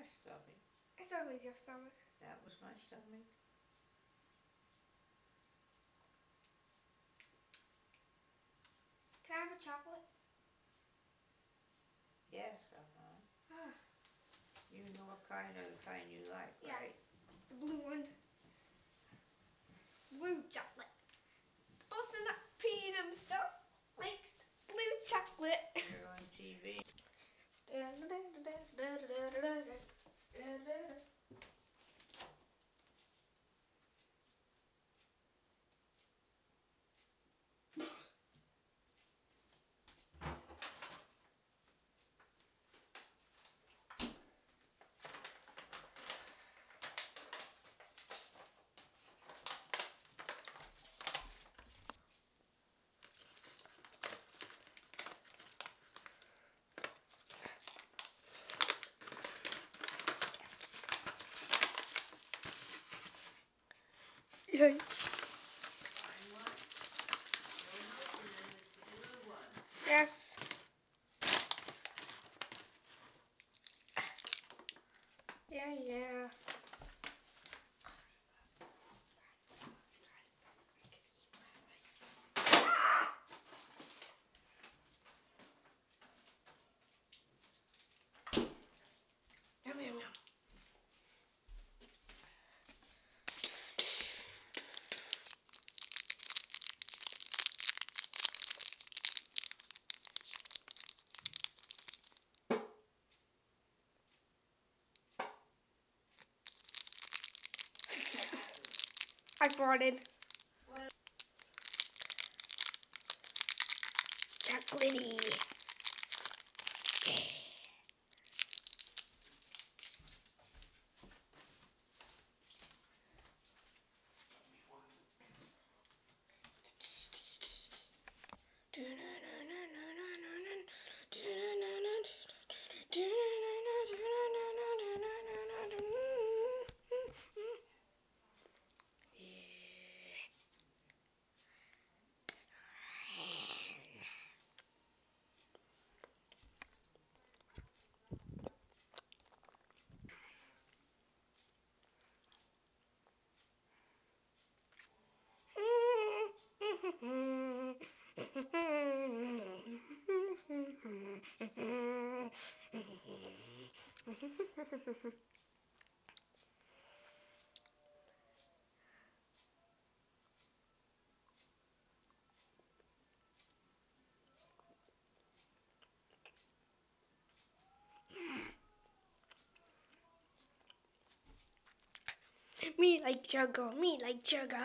stomach. It's always your stomach. That was my stomach. Can I have a chocolate? Yes, Ah, You know what kind you like, yeah. right? The blue one. Blue chocolate. Busting up Pete himself likes blue chocolate. You're on TV. Yeah. Yes. Yeah. Yum, yum, yum. I farted. Chocolatey. Me like sugar, me like sugar.